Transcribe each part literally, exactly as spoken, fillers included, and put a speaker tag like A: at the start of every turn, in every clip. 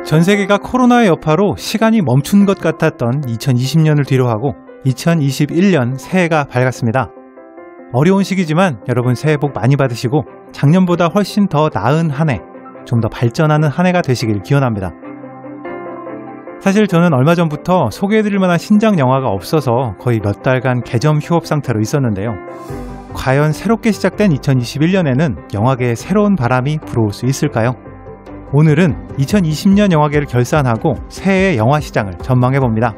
A: 전 세계가 코로나의 여파로 시간이 멈춘 것 같았던 이천이십 년을 뒤로하고 이천이십일 년 새해가 밝았습니다. 어려운 시기지만 여러분 새해 복 많이 받으시고 작년보다 훨씬 더 나은 한 해, 좀 더 발전하는 한 해가 되시길 기원합니다. 사실 저는 얼마 전부터 소개해드릴 만한 신작 영화가 없어서 거의 몇 달간 개점 휴업 상태로 있었는데요. 과연 새롭게 시작된 이천이십일 년에는 영화계에 새로운 바람이 불어올 수 있을까요? 오늘은 이천이십 년 영화계를 결산하고 새해의 영화 시장을 전망해봅니다.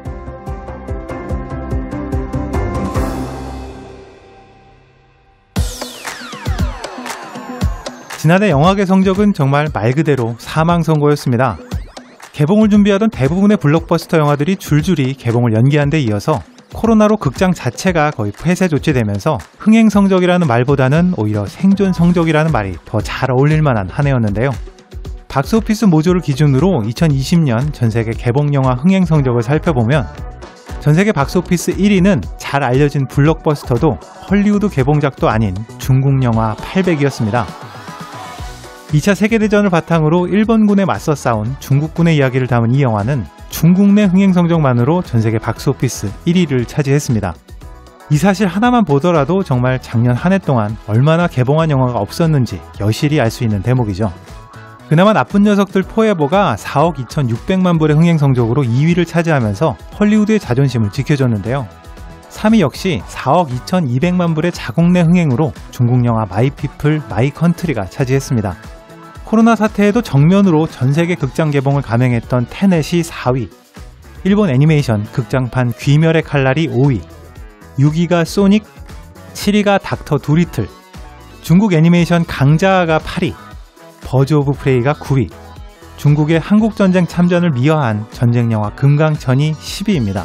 A: 지난해 영화계 성적은 정말 말 그대로 사망선고였습니다. 개봉을 준비하던 대부분의 블록버스터 영화들이 줄줄이 개봉을 연기한 데 이어서 코로나로 극장 자체가 거의 폐쇄 조치되면서 흥행 성적이라는 말보다는 오히려 생존 성적이라는 말이 더 잘 어울릴 만한 한 해였는데요. 박스오피스 모조를 기준으로 이천이십 년 전세계 개봉 영화 흥행 성적을 살펴보면 전세계 박스오피스 일 위는 잘 알려진 블록버스터도 헐리우드 개봉작도 아닌 중국 영화 팔백이었습니다. 이 차 세계대전을 바탕으로 일본군에 맞서 싸운 중국군의 이야기를 담은 이 영화는 중국 내 흥행 성적만으로 전세계 박스오피스 일 위를 차지했습니다. 이 사실 하나만 보더라도 정말 작년 한 해 동안 얼마나 개봉한 영화가 없었는지 여실히 알 수 있는 대목이죠. 그나마 나쁜 녀석들 포에버가 사억 이천육백만 불의 흥행 성적으로 이 위를 차지하면서 헐리우드의 자존심을 지켜줬는데요. 삼 위 역시 사억 이천이백만 불의 자국 내 흥행으로 중국 영화 마이 피플 마이 컨트리가 차지했습니다. 코로나 사태에도 정면으로 전세계 극장 개봉을 감행했던 테넷이 사 위, 일본 애니메이션 극장판 귀멸의 칼날이 오 위, 육 위가 소닉, 칠 위가 닥터 두리틀, 중국 애니메이션 강자아가 팔 위, 버즈 오브 프레이가 구 위, 중국의 한국전쟁 참전을 미화한 전쟁영화 금강천이 십 위입니다.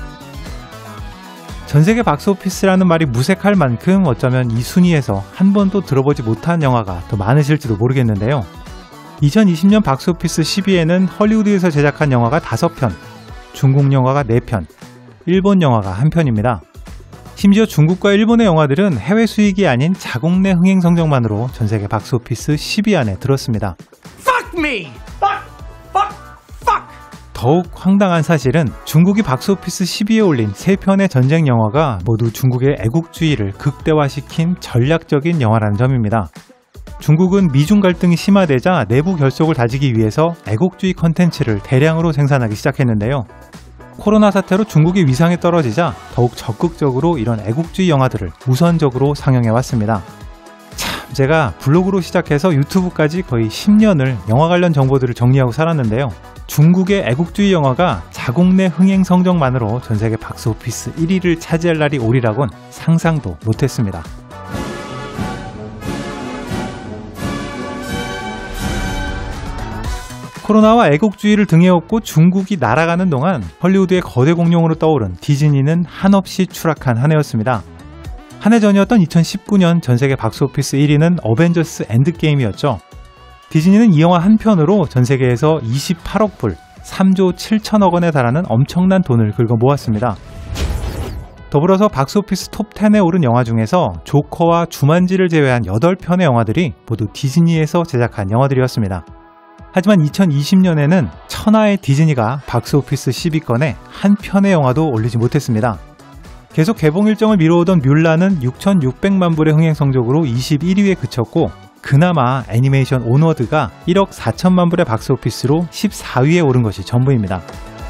A: 전세계 박스오피스라는 말이 무색할 만큼 어쩌면 이 순위에서 한 번도 들어보지 못한 영화가 더 많으실지도 모르겠는데요. 이천이십 년 박스오피스 십 위에는 헐리우드에서 제작한 영화가 다섯 편, 중국 영화가 네 편, 일본 영화가 한 편입니다. 심지어 중국과 일본의 영화들은 해외 수익이 아닌 자국 내 흥행 성적만으로 전세계 박스오피스 십 위 안에 들었습니다. Fuck me! Fuck! Fuck! Fuck! 더욱 황당한 사실은 중국이 박스오피스 십 위에 올린 세 편의 전쟁 영화가 모두 중국의 애국주의를 극대화시킨 전략적인 영화라는 점입니다. 중국은 미중 갈등이 심화되자 내부 결속을 다지기 위해서 애국주의 컨텐츠를 대량으로 생산하기 시작했는데요. 코로나 사태로 중국의 위상이 떨어지자 더욱 적극적으로 이런 애국주의 영화들을 우선적으로 상영해왔습니다. 참, 제가 블로그로 시작해서 유튜브까지 거의 십 년을 영화 관련 정보들을 정리하고 살았는데요. 중국의 애국주의 영화가 자국 내 흥행 성적만으로 전세계 박스오피스 일 위를 차지할 날이 오리라곤 상상도 못했습니다. 코로나와 애국주의를 등에 업고 중국이 날아가는 동안 헐리우드의 거대 공룡으로 떠오른 디즈니는 한없이 추락한 한 해였습니다. 한 해 전이었던 이천십구 년 전세계 박스오피스 일 위는 어벤져스 엔드게임이었죠. 디즈니는 이 영화 한 편으로 전세계에서 이십팔억 불, 삼조 칠천억 원에 달하는 엄청난 돈을 긁어 모았습니다. 더불어서 박스오피스 톱 텐에 오른 영화 중에서 조커와 주만지를 제외한 여덟 편의 영화들이 모두 디즈니에서 제작한 영화들이었습니다. 하지만 이천이십 년에는 천하의 디즈니가 박스오피스 십 위권에 한 편의 영화도 올리지 못했습니다. 계속 개봉 일정을 미뤄오던 뮬란은 육천육백만 불의 흥행 성적으로 이십일 위에 그쳤고 그나마 애니메이션 온워드가 일억 사천만 불의 박스오피스로 십사 위에 오른 것이 전부입니다.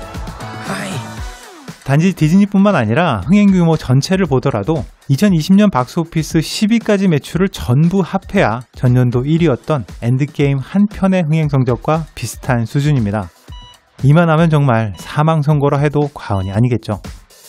A: 단지 디즈니뿐만 아니라 흥행 규모 전체를 보더라도 이천이십 년 박스오피스 십 위까지 매출을 전부 합해야 전년도 일 위였던 엔드게임 한 편의 흥행 성적과 비슷한 수준입니다. 이만하면 정말 사망 선고라 해도 과언이 아니겠죠.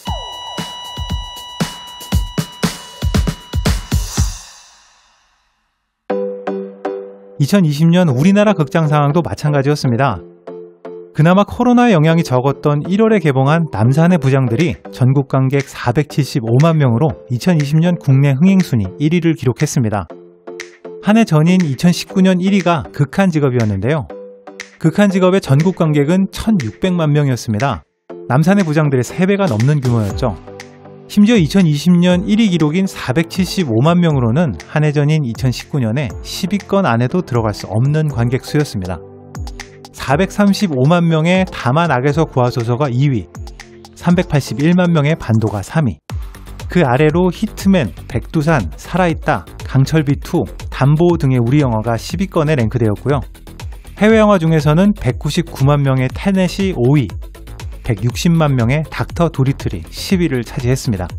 A: 이천이십 년 우리나라 극장 상황도 마찬가지였습니다. 그나마 코로나의 영향이 적었던 일월에 개봉한 남산의 부장들이 전국 관객 사백칠십오만 명으로 이천이십 년 국내 흥행순위 일 위를 기록했습니다. 한 해 전인 이천십구 년 일 위가 극한직업이었는데요. 극한직업의 전국 관객은 천육백만 명이었습니다. 남산의 부장들의 세 배가 넘는 규모였죠. 심지어 이천이십 년 일 위 기록인 사백칠십오만 명으로는 한 해 전인 이천십구 년에 십 위권 안에도 들어갈 수 없는 관객 수였습니다. 사백삼십오만 명의 다만 악에서 구하소서가 이 위, 삼백팔십일만 명의 반도가 삼 위. 그 아래로 히트맨, 백두산, 살아있다, 강철비투, 담보 등의 우리 영화가 십 위권에 랭크되었고요. 해외 영화 중에서는 백구십구만 명의 테넷이 오 위, 백육십만 명의 닥터 도리틀이 십 위를 차지했습니다.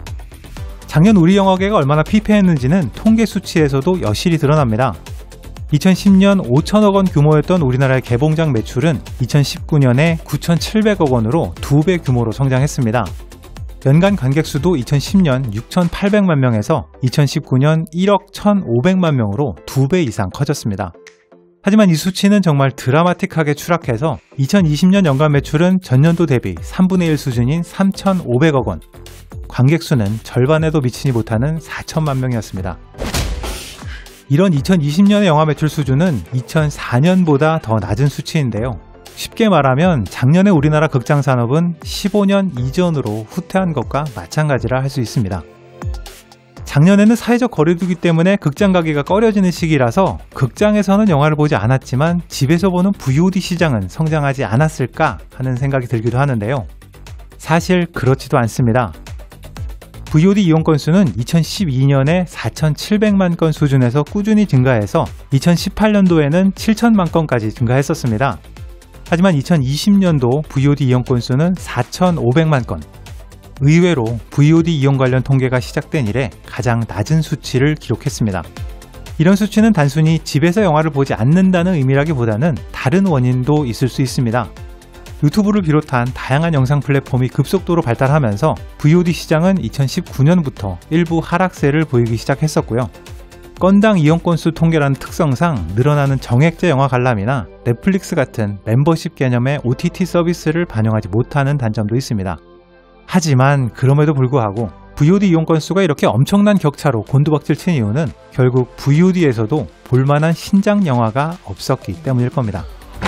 A: 작년 우리 영화계가 얼마나 피폐했는지는 통계 수치에서도 여실히 드러납니다. 이천십 년 오천억 원 규모였던 우리나라의 개봉작 매출은 이천십구 년에 구천칠백억 원으로 두 배 규모로 성장했습니다. 연간 관객수도 이천십 년 육천팔백만 명에서 이천십구 년 일억 천오백만 명으로 두 배 이상 커졌습니다. 하지만 이 수치는 정말 드라마틱하게 추락해서 이천이십 년 연간 매출은 전년도 대비 삼분의 일 수준인 삼천오백억 원, 관객수는 절반에도 미치지 못하는 사천만 명이었습니다. 이런 이천이십 년의 영화 매출 수준은 이천사 년보다 더 낮은 수치인데요. 쉽게 말하면 작년에 우리나라 극장 산업은 십오 년 이전으로 후퇴한 것과 마찬가지라 할 수 있습니다. 작년에는 사회적 거리두기 때문에 극장 가기가 꺼려지는 시기라서 극장에서는 영화를 보지 않았지만 집에서 보는 브이오디 시장은 성장하지 않았을까 하는 생각이 들기도 하는데요. 사실 그렇지도 않습니다. 브이오디 이용 건수는 이천십이 년에 사천칠백만 건 수준에서 꾸준히 증가해서 이천십팔 년도에는 칠천만 건까지 증가했었습니다. 하지만 이천이십 년도 브이오디 이용 건수는 사천오백만 건. 의외로 브이오디 이용 관련 통계가 시작된 이래 가장 낮은 수치를 기록했습니다. 이런 수치는 단순히 집에서 영화를 보지 않는다는 의미라기보다는 다른 원인도 있을 수 있습니다. 유튜브를 비롯한 다양한 영상 플랫폼이 급속도로 발달하면서 브이오디 시장은 이천십구 년부터 일부 하락세를 보이기 시작했었고요. 건당 이용 건수 통계라는 특성상 늘어나는 정액제 영화 관람이나 넷플릭스 같은 멤버십 개념의 오티티 서비스를 반영하지 못하는 단점도 있습니다. 하지만 그럼에도 불구하고 브이오디 이용 건수가 이렇게 엄청난 격차로 곤두박질 친 이유는 결국 브이오디에서도 볼만한 신작 영화가 없었기 때문일 겁니다.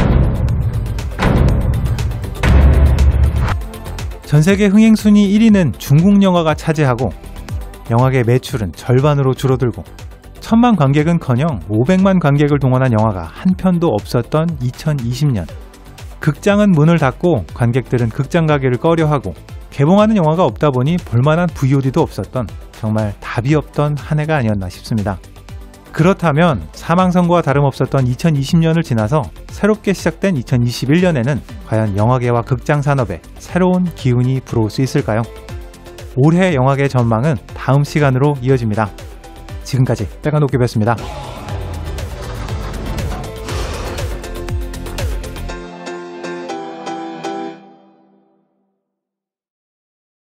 A: 전세계 흥행순위 일 위는 중국 영화가 차지하고 영화계 매출은 절반으로 줄어들고 천만 관객은커녕 오백만 관객을 동원한 영화가 한 편도 없었던 이천이십 년. 극장은 문을 닫고 관객들은 극장 가기를 꺼려하고 개봉하는 영화가 없다 보니 볼만한 브이오디도 없었던 정말 답이 없던 한 해가 아니었나 싶습니다. 그렇다면 사망선고와 다름없었던 이천이십 년을 지나서 새롭게 시작된 이천이십일 년에는 과연 영화계와 극장 산업에 새로운 기운이 불어올 수 있을까요? 올해 영화계 전망은 다음 시간으로 이어집니다. 지금까지 백안도깨비였습니다.